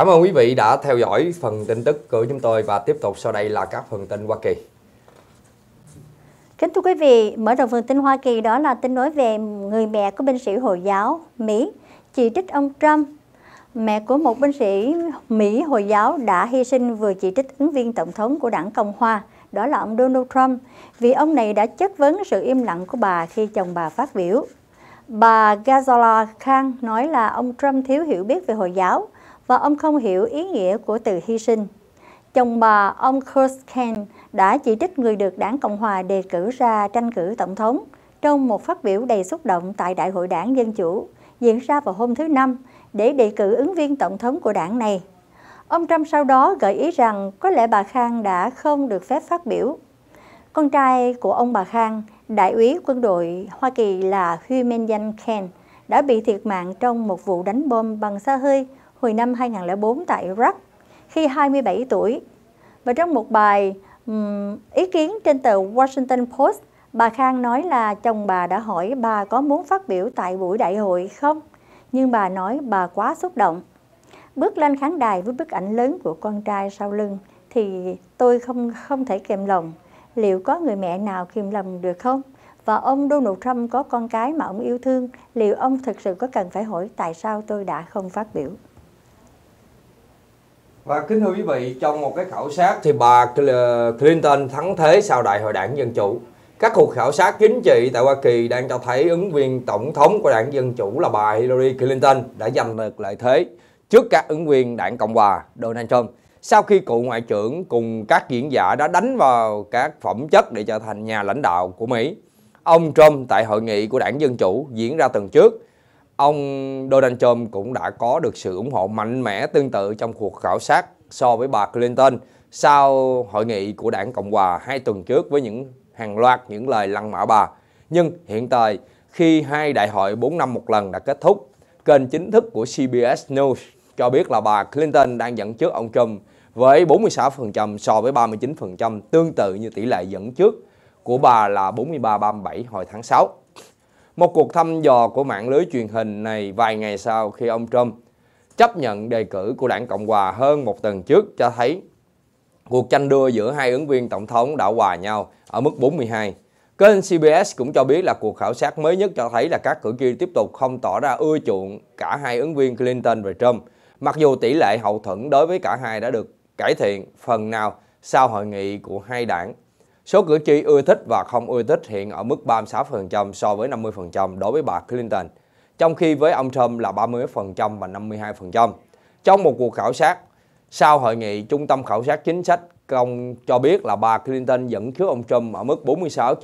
Cảm ơn quý vị đã theo dõi phần tin tức của chúng tôi và tiếp tục sau đây là các phần tin Hoa Kỳ. Kính thưa quý vị, mở đầu phần tin Hoa Kỳ đó là tin nói về người mẹ của binh sĩ Hồi giáo Mỹ chỉ trích ông Trump. Mẹ của một binh sĩ Mỹ Hồi giáo đã hy sinh vừa chỉ trích ứng viên tổng thống của đảng Cộng Hòa, đó là ông Donald Trump, vì ông này đã chất vấn sự im lặng của bà khi chồng bà phát biểu. Bà Ghazala Khan nói là ông Trump thiếu hiểu biết về Hồi giáo và ông không hiểu ý nghĩa của từ hy sinh. Chồng bà, ông Chris Khan, đã chỉ trích người được đảng Cộng Hòa đề cử ra tranh cử tổng thống trong một phát biểu đầy xúc động tại Đại hội đảng Dân Chủ diễn ra vào hôm thứ Năm để đề cử ứng viên tổng thống của đảng này. Ông Trump sau đó gợi ý rằng có lẽ bà Khan đã không được phép phát biểu. Con trai của ông bà Khan, đại úy quân đội Hoa Kỳ là Huy Minh Khan, đã bị thiệt mạng trong một vụ đánh bom bằng xạ hơi hồi năm 2004 tại Iraq khi 27 tuổi. Và trong một bài ý kiến trên tờ Washington Post, bà Khan nói là chồng bà đã hỏi bà có muốn phát biểu tại buổi đại hội không, nhưng bà nói bà quá xúc động. Bước lên khán đài với bức ảnh lớn của con trai sau lưng thì tôi không thể kềm lòng. Liệu có người mẹ nào kìm lòng được không? Và ông Donald Trump có con cái mà ông yêu thương, liệu ông thực sự có cần phải hỏi tại sao tôi đã không phát biểu? Và kính thưa quý vị, trong một cái khảo sát thì bà Clinton thắng thế sau Đại hội đảng Dân Chủ. Các cuộc khảo sát chính trị tại Hoa Kỳ đang cho thấy ứng viên tổng thống của đảng Dân Chủ là bà Hillary Clinton đã giành được lợi thế trước các ứng viên đảng Cộng Hòa Donald Trump. Sau khi cựu ngoại trưởng cùng các diễn giả đã đánh vào các phẩm chất để trở thành nhà lãnh đạo của Mỹ, ông Trump tại hội nghị của đảng Dân Chủ diễn ra tuần trước, ông Donald Trump cũng đã có được sự ủng hộ mạnh mẽ tương tự trong cuộc khảo sát so với bà Clinton sau hội nghị của đảng Cộng Hòa 2 tuần trước với hàng loạt những lời lăng mạ bà. Nhưng hiện tại, khi hai đại hội 4 năm một lần đã kết thúc, kênh chính thức của CBS News cho biết là bà Clinton đang dẫn trước ông Trump với 46% so với 39%, tương tự như tỷ lệ dẫn trước của bà là 43-37 hồi tháng 6. Một cuộc thăm dò của mạng lưới truyền hình này vài ngày sau khi ông Trump chấp nhận đề cử của đảng Cộng Hòa hơn một tuần trước cho thấy cuộc tranh đua giữa hai ứng viên tổng thống đã hòa nhau ở mức 42. Kênh CBS cũng cho biết là cuộc khảo sát mới nhất cho thấy là các cử tri tiếp tục không tỏ ra ưa chuộng cả hai ứng viên Clinton và Trump, mặc dù tỷ lệ hậu thuẫn đối với cả hai đã được cải thiện phần nào sau hội nghị của hai đảng. Số cử tri ưa thích và không ưa thích hiện ở mức 36% so với 50% đối với bà Clinton, trong khi với ông Trump là 31% và 52%. Trong một cuộc khảo sát sau hội nghị, Trung tâm Khảo sát Chính sách Công cho biết là bà Clinton dẫn trước ông Trump ở mức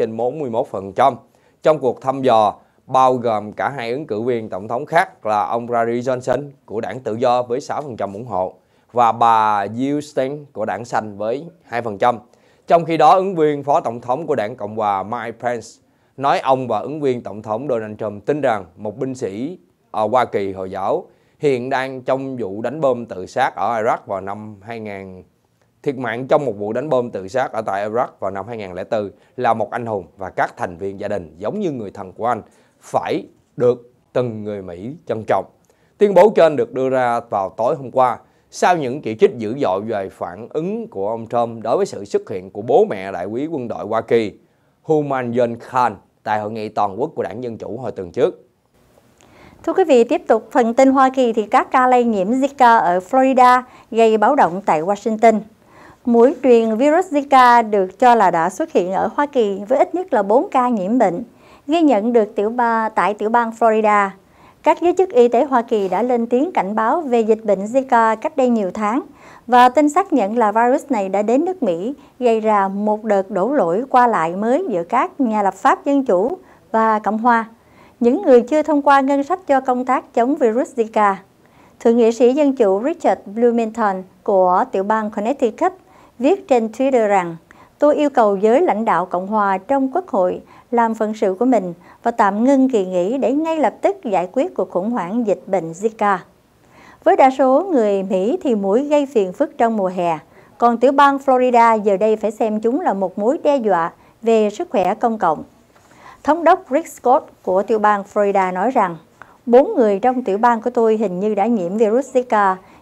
46/41%. Trong cuộc thăm dò bao gồm cả hai ứng cử viên tổng thống khác là ông Gary Johnson của đảng Tự do với 6% ủng hộ và bà Jill Stein của đảng Xanh với 2%. Trong khi đó, ứng viên phó tổng thống của đảng Cộng Hòa Mike Pence nói ông và ứng viên tổng thống Donald Trump tin rằng một binh sĩ ở Hoa Kỳ Hồi giáo hiện đang trong vụ đánh bom tự sát ở Iraq vào năm 2000, thiệt mạng trong một vụ đánh bom tự sát ở tại Iraq vào năm 2004 là một anh hùng và các thành viên gia đình giống như người thân của anh phải được từng người Mỹ trân trọng. Tuyên bố trên được đưa ra vào tối hôm qua sau những chỉ trích dữ dội về phản ứng của ông Trump đối với sự xuất hiện của bố mẹ đại úy quân đội Hoa Kỳ Humayun Khan tại hội nghị toàn quốc của đảng Dân Chủ hồi tuần trước. Thưa quý vị, tiếp tục phần tin Hoa Kỳ thì các ca lây nhiễm Zika ở Florida gây báo động tại Washington. Muỗi truyền virus Zika được cho là đã xuất hiện ở Hoa Kỳ với ít nhất là 4 ca nhiễm bệnh, ghi nhận được tại tiểu bang Florida. Các giới chức y tế Hoa Kỳ đã lên tiếng cảnh báo về dịch bệnh Zika cách đây nhiều tháng và tin xác nhận là virus này đã đến nước Mỹ, gây ra một đợt đổ lỗi qua lại mới giữa các nhà lập pháp Dân Chủ và Cộng Hòa, những người chưa thông qua ngân sách cho công tác chống virus Zika. Thượng nghị sĩ Dân Chủ Richard Blumenthal của tiểu bang Connecticut viết trên Twitter rằng: "Tôi yêu cầu giới lãnh đạo Cộng Hòa trong Quốc hội làm phận sự của mình và tạm ngưng kỳ nghỉ để ngay lập tức giải quyết cuộc khủng hoảng dịch bệnh Zika." Với đa số người Mỹ thì muỗi gây phiền phức trong mùa hè, còn tiểu bang Florida giờ đây phải xem chúng là một mối đe dọa về sức khỏe công cộng. Thống đốc Rick Scott của tiểu bang Florida nói rằng 4 người trong tiểu bang của tôi hình như đã nhiễm virus Zika,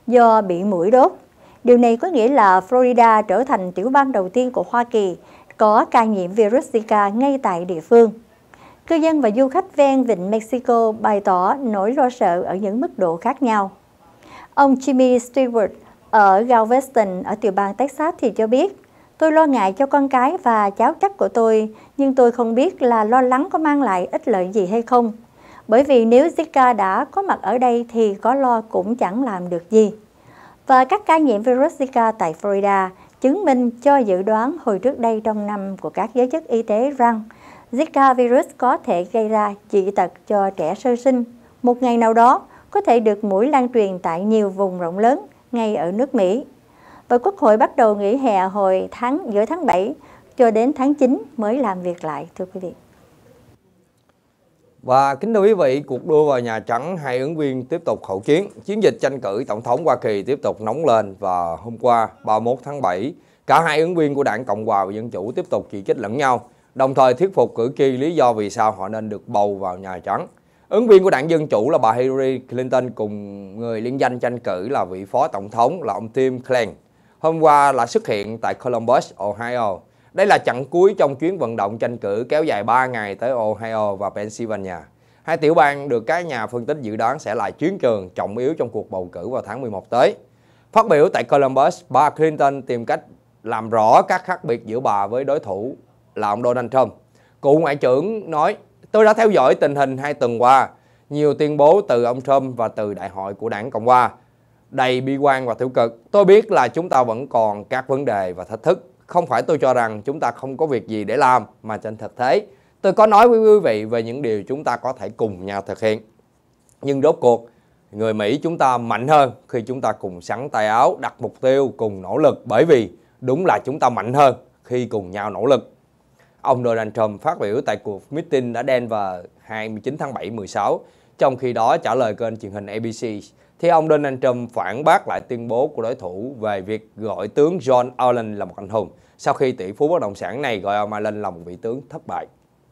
do bị muỗi đốt. Điều này có nghĩa là Florida trở thành tiểu bang đầu tiên của Hoa Kỳ có ca nhiễm virus Zika ngay tại địa phương. Cư dân và du khách ven vịnh Mexico bày tỏ nỗi lo sợ ở những mức độ khác nhau. Ông Jimmy Stewart ở Galveston ở tiểu bang Texas thì cho biết, tôi lo ngại cho con cái và cháu chắt của tôi, nhưng tôi không biết là lo lắng có mang lại ích lợi gì hay không. Bởi vì nếu Zika đã có mặt ở đây thì có lo cũng chẳng làm được gì. Và các ca nhiễm virus Zika tại Florida chứng minh cho dự đoán hồi trước đây trong năm của các giới chức y tế rằng Zika virus có thể gây ra dị tật cho trẻ sơ sinh. Một ngày nào đó có thể được muỗi lan truyền tại nhiều vùng rộng lớn ngay ở nước Mỹ. Và Quốc hội bắt đầu nghỉ hè hồi giữa tháng 7 cho đến tháng 9 mới làm việc lại, thưa quý vị. Và kính thưa quý vị, cuộc đua vào Nhà Trắng, hai ứng viên tiếp tục hậu chiến. Chiến dịch tranh cử Tổng thống Hoa Kỳ tiếp tục nóng lên và hôm qua 31 tháng 7, cả hai ứng viên của đảng Cộng hòa và Dân chủ tiếp tục chỉ trích lẫn nhau, đồng thời thuyết phục cử tri lý do vì sao họ nên được bầu vào Nhà Trắng. Ứng viên của đảng Dân chủ là bà Hillary Clinton cùng người liên danh tranh cử là vị phó tổng thống là ông Tim Kaine hôm qua là xuất hiện tại Columbus, Ohio. Đây là chặng cuối trong chuyến vận động tranh cử kéo dài 3 ngày tới Ohio và Pennsylvania. Hai tiểu bang được các nhà phân tích dự đoán sẽ là chiến trường trọng yếu trong cuộc bầu cử vào tháng 11 tới. Phát biểu tại Columbus, bà Clinton tìm cách làm rõ các khác biệt giữa bà với đối thủ là ông Donald Trump. Cựu ngoại trưởng nói, tôi đã theo dõi tình hình 2 tuần qua, nhiều tuyên bố từ ông Trump và từ đại hội của đảng Cộng hòa đầy bi quan và tiêu cực. Tôi biết là chúng ta vẫn còn các vấn đề và thách thức. Không phải tôi cho rằng chúng ta không có việc gì để làm, mà trên thực tế, tôi có nói với quý vị về những điều chúng ta có thể cùng nhau thực hiện. Nhưng rốt cuộc, người Mỹ chúng ta mạnh hơn khi chúng ta cùng xắn tay áo, đặt mục tiêu, cùng nỗ lực. Bởi vì đúng là chúng ta mạnh hơn khi cùng nhau nỗ lực. Ông Donald Trump phát biểu tại cuộc meeting ở Denver 29 tháng 7 16. Trong khi đó trả lời kênh truyền hình ABC, thì ông Donald Trump phản bác lại tuyên bố của đối thủ về việc gọi tướng John Allen là một anh hùng, sau khi tỷ phú bất động sản này gọi ông Allen là một vị tướng thất bại.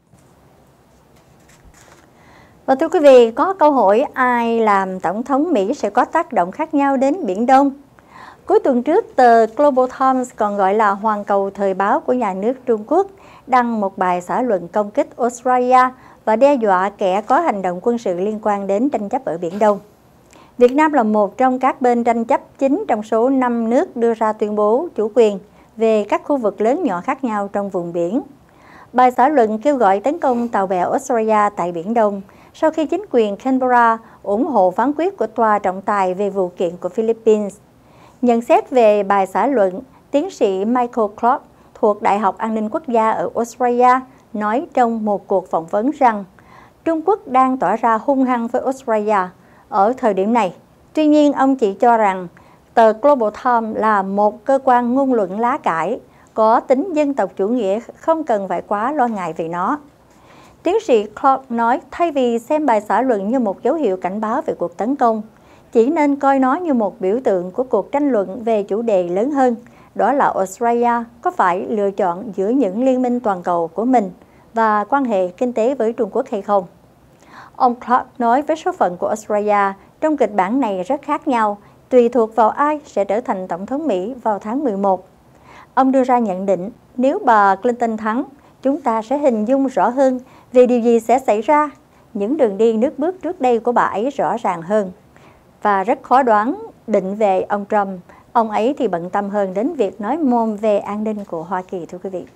Và thưa quý vị, có câu hỏi ai làm tổng thống Mỹ sẽ có tác động khác nhau đến Biển Đông. Cuối tuần trước, tờ Global Times, còn gọi là Hoàn Cầu thời báo của nhà nước Trung Quốc, đăng một bài xã luận công kích Australia và đe dọa kẻ có hành động quân sự liên quan đến tranh chấp ở Biển Đông. Việt Nam là một trong các bên tranh chấp chính trong số 5 nước đưa ra tuyên bố chủ quyền về các khu vực lớn nhỏ khác nhau trong vùng biển. Bài xã luận kêu gọi tấn công tàu bè Australia tại Biển Đông sau khi chính quyền Canberra ủng hộ phán quyết của tòa trọng tài về vụ kiện của Philippines. Nhận xét về bài xã luận, tiến sĩ Michael Clark thuộc Đại học An ninh Quốc gia ở Australia nói trong một cuộc phỏng vấn rằng Trung Quốc đang tỏ ra hung hăng với Australia ở thời điểm này. Tuy nhiên, ông chỉ cho rằng tờ Global Times là một cơ quan ngôn luận lá cải, có tính dân tộc chủ nghĩa, không cần phải quá lo ngại về nó. Tiến sĩ Clark nói thay vì xem bài xã luận như một dấu hiệu cảnh báo về cuộc tấn công, chỉ nên coi nó như một biểu tượng của cuộc tranh luận về chủ đề lớn hơn, đó là Australia có phải lựa chọn giữa những liên minh toàn cầu của mình và quan hệ kinh tế với Trung Quốc hay không. Ông Clark nói với số phận của Australia trong kịch bản này rất khác nhau, tùy thuộc vào ai sẽ trở thành Tổng thống Mỹ vào tháng 11. Ông đưa ra nhận định, nếu bà Clinton thắng, chúng ta sẽ hình dung rõ hơn về điều gì sẽ xảy ra. Những đường đi nước bước trước đây của bà ấy rõ ràng hơn. Và rất khó đoán định về ông Trump. Ông ấy thì bận tâm hơn đến việc nói mồm về an ninh của Hoa Kỳ, thưa quý vị.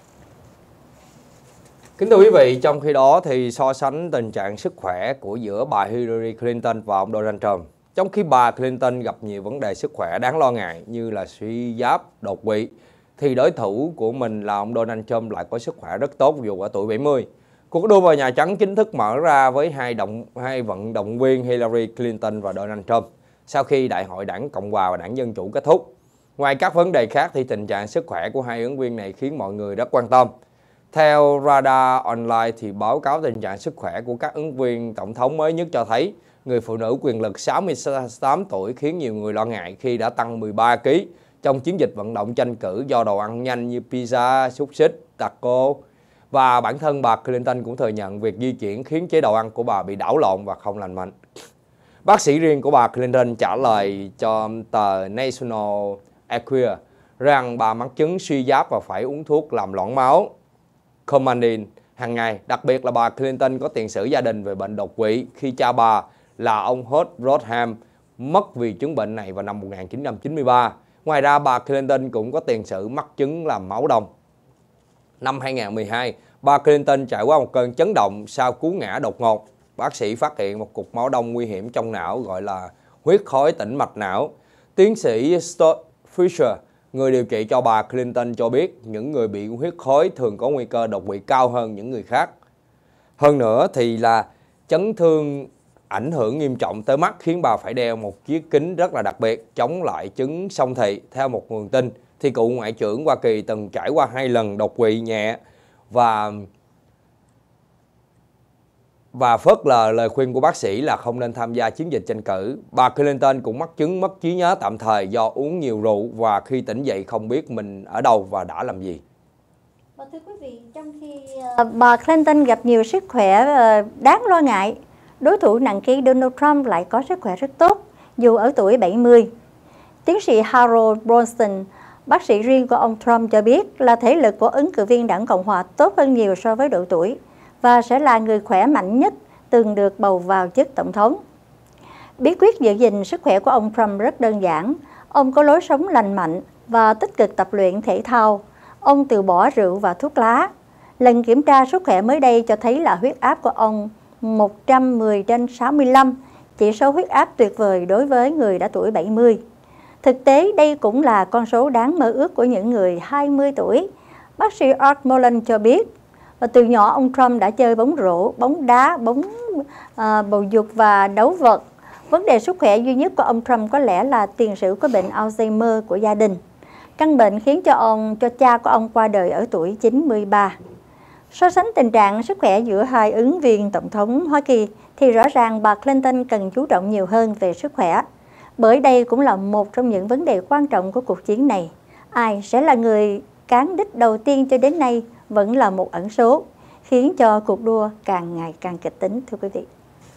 Kính thưa quý vị, trong khi đó thì so sánh tình trạng sức khỏe của giữa bà Hillary Clinton và ông Donald Trump. Trong khi bà Clinton gặp nhiều vấn đề sức khỏe đáng lo ngại như là suy giáp, đột quỵ, thì đối thủ của mình là ông Donald Trump lại có sức khỏe rất tốt dù ở tuổi 70. Cuộc đua vào Nhà Trắng chính thức mở ra với hai vận động viên Hillary Clinton và Donald Trump sau khi Đại hội đảng Cộng hòa và đảng Dân chủ kết thúc. Ngoài các vấn đề khác thì tình trạng sức khỏe của hai ứng viên này khiến mọi người rất quan tâm. Theo Radar Online thì báo cáo tình trạng sức khỏe của các ứng viên tổng thống mới nhất cho thấy người phụ nữ quyền lực 68 tuổi khiến nhiều người lo ngại khi đã tăng 13 kg trong chiến dịch vận động tranh cử do đồ ăn nhanh như pizza, xúc xích, taco. Và bản thân bà Clinton cũng thừa nhận việc di chuyển khiến chế độ ăn của bà bị đảo lộn và không lành mạnh. Bác sĩ riêng của bà Clinton trả lời cho tờ National Enquirer rằng bà mắc chứng suy giáp và phải uống thuốc làm loãng máu Coumadin hàng ngày. Đặc biệt là bà Clinton có tiền sử gia đình về bệnh đột quỵ khi cha bà là ông Howard Rodham mất vì chứng bệnh này vào năm 1993. Ngoài ra, bà Clinton cũng có tiền sử mắc chứng làm máu đông. Năm 2012, bà Clinton trải qua một cơn chấn động sau cú ngã đột ngột. Bác sĩ phát hiện một cục máu đông nguy hiểm trong não gọi là huyết khối tĩnh mạch não. Tiến sĩ Stuart Fisher, người điều trị cho bà Clinton cho biết những người bị huyết khối thường có nguy cơ đột quỵ cao hơn những người khác. Hơn nữa thì là chấn thương ảnh hưởng nghiêm trọng tới mắt khiến bà phải đeo một chiếc kính rất là đặc biệt chống lại chứng song thị. Theo một nguồn tin thì cựu Ngoại trưởng Hoa Kỳ từng trải qua 2 lần đột quỵ nhẹ và phớt lờ lời khuyên của bác sĩ là không nên tham gia chiến dịch tranh cử. Bà Clinton cũng mắc chứng mất trí nhớ tạm thời do uống nhiều rượu và khi tỉnh dậy không biết mình ở đâu và đã làm gì. Thưa quý vị, trong khi bà Clinton gặp nhiều sức khỏe đáng lo ngại, đối thủ nặng ký Donald Trump lại có sức khỏe rất tốt dù ở tuổi 70. Tiến sĩ Harold Bronson, bác sĩ riêng của ông Trump cho biết là thể lực của ứng cử viên đảng Cộng hòa tốt hơn nhiều so với độ tuổi và sẽ là người khỏe mạnh nhất từng được bầu vào chức tổng thống. Bí quyết giữ gìn sức khỏe của ông Trump rất đơn giản. Ông có lối sống lành mạnh và tích cực tập luyện thể thao. Ông từ bỏ rượu và thuốc lá. Lần kiểm tra sức khỏe mới đây cho thấy là huyết áp của ông 110/65, chỉ số huyết áp tuyệt vời đối với người đã tuổi 70. Thực tế, đây cũng là con số đáng mơ ước của những người 20 tuổi. Bác sĩ Art Molan cho biết, từ nhỏ ông Trump đã chơi bóng rổ, bóng đá, bầu dục và đấu vật. Vấn đề sức khỏe duy nhất của ông Trump có lẽ là tiền sử có bệnh Alzheimer của gia đình. Căn bệnh khiến cho cha của ông qua đời ở tuổi 93. So sánh tình trạng sức khỏe giữa hai ứng viên tổng thống Hoa Kỳ thì rõ ràng bà Clinton cần chú trọng nhiều hơn về sức khỏe. Bởi đây cũng là một trong những vấn đề quan trọng của cuộc chiến này. Ai sẽ là người cán đích đầu tiên cho đến nay vẫn là một ẩn số, khiến cho cuộc đua càng ngày càng kịch tính, thưa quý vị.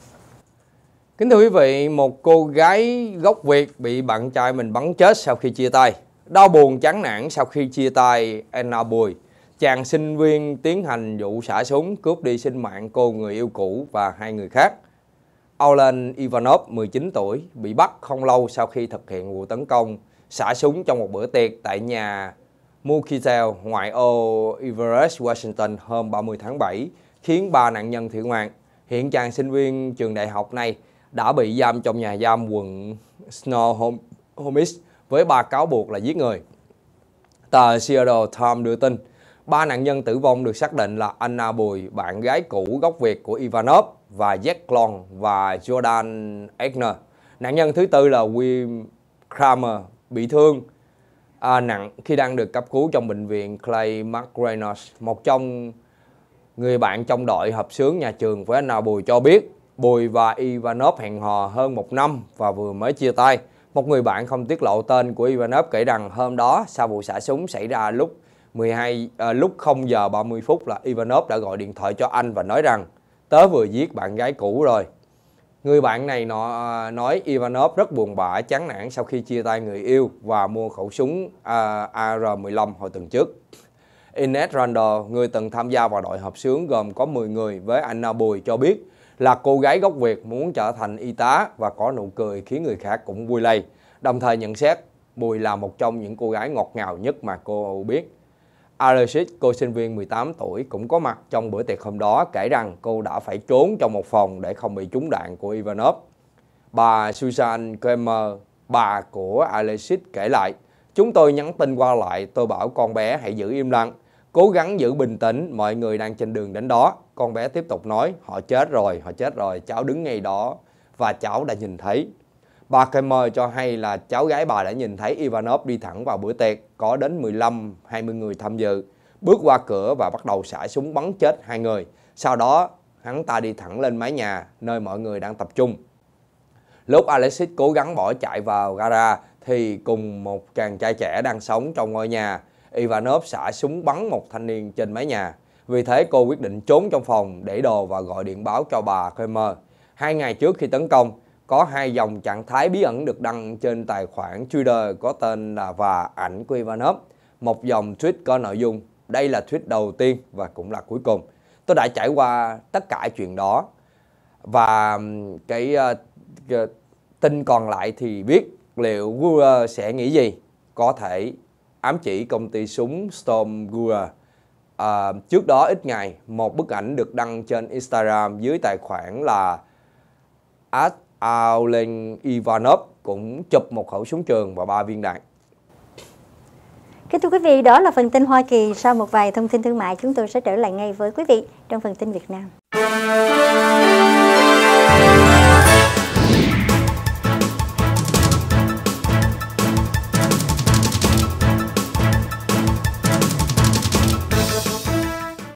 Kính thưa quý vị, một cô gái gốc Việt bị bạn trai mình bắn chết sau khi chia tay. Đau buồn chán nản sau khi chia tay Anna Bùi. Chàng sinh viên tiến hành vụ xả súng cướp đi sinh mạng cô người yêu cũ và 2 người khác. Alan Ivanov, 19 tuổi, bị bắt không lâu sau khi thực hiện vụ tấn công xả súng trong một bữa tiệc tại nhà Mukitel, ngoại ô Everett, Washington hôm 30 tháng 7, khiến 3 nạn nhân thiệt mạng. Hiện chàng sinh viên trường đại học này đã bị giam trong nhà giam quận Snohomish với 3 cáo buộc là giết người. Tờ Seattle Times đưa tin, 3 nạn nhân tử vong được xác định là Anna Bùi, bạn gái cũ gốc Việt của Ivanov, và Jack Long và Jordan Egner. Nạn nhân thứ tư là Will Kramer, bị thương nặng khi đang được cấp cứu trong bệnh viện Clay McReynolds. Một trong người bạn trong đội hợp xướng nhà trường với Anna Bùi cho biết Bùi và Ivanov hẹn hò hơn 1 năm và vừa mới chia tay. Một người bạn không tiết lộ tên của Ivanov kể rằng hôm đó sau vụ xả súng xảy ra lúc 0 giờ 30 phút là Ivanov đã gọi điện thoại cho anh và nói rằng tớ vừa giết bạn gái cũ rồi. Người bạn này nói Ivanov rất buồn bã, chán nản sau khi chia tay người yêu và mua khẩu súng AR-15 hồi tuần trước. Ines Randall, người từng tham gia vào đội hợp xướng gồm có 10 người với Anna Bùi, cho biết là cô gái gốc Việt muốn trở thành y tá và có nụ cười khiến người khác cũng vui lây. Đồng thời nhận xét Bùi là một trong những cô gái ngọt ngào nhất mà cô biết. Alexis, cô sinh viên 18 tuổi cũng có mặt trong bữa tiệc hôm đó, kể rằng cô đã phải trốn trong một phòng để không bị trúng đạn của Ivanov. Bà Susan Kramer, bà của Alexis kể lại, chúng tôi nhắn tin qua lại, tôi bảo con bé hãy giữ im lặng, cố gắng giữ bình tĩnh, mọi người đang trên đường đến đó. Con bé tiếp tục nói, họ chết rồi, cháu đứng ngay đó và cháu đã nhìn thấy. Bà Kramer cho hay là cháu gái bà đã nhìn thấy Ivanov đi thẳng vào bữa tiệc, có đến 15-20 người tham dự, bước qua cửa và bắt đầu xả súng bắn chết 2 người. Sau đó, hắn ta đi thẳng lên mái nhà, nơi mọi người đang tập trung. Lúc Alexis cố gắng bỏ chạy vào gara, thì cùng một chàng trai trẻ đang sống trong ngôi nhà, Ivanov xả súng bắn một thanh niên trên mái nhà. Vì thế cô quyết định trốn trong phòng để đồ và gọi điện báo cho bà Kramer. 2 ngày trước khi tấn công, có 2 dòng trạng thái bí ẩn được đăng trên tài khoản Twitter có tên là Và ảnh của Ivanov. Một dòng tweet có nội dung: đây là tweet đầu tiên và cũng là cuối cùng. Tôi đã trải qua tất cả chuyện đó. Và cái tin còn lại thì biết liệu Guer sẽ nghĩ gì. Có thể ám chỉ công ty súng Storm Guer. Trước đó ít ngày, một bức ảnh được đăng trên Instagram dưới tài khoản là @Aulen Ivanov cũng chụp một khẩu súng trường và 3 viên đạn. Kính thưa quý vị, đó là phần tin Hoa Kỳ. Sau một vài thông tin thương mại, chúng tôi sẽ trở lại ngay với quý vị trong phần tin Việt Nam.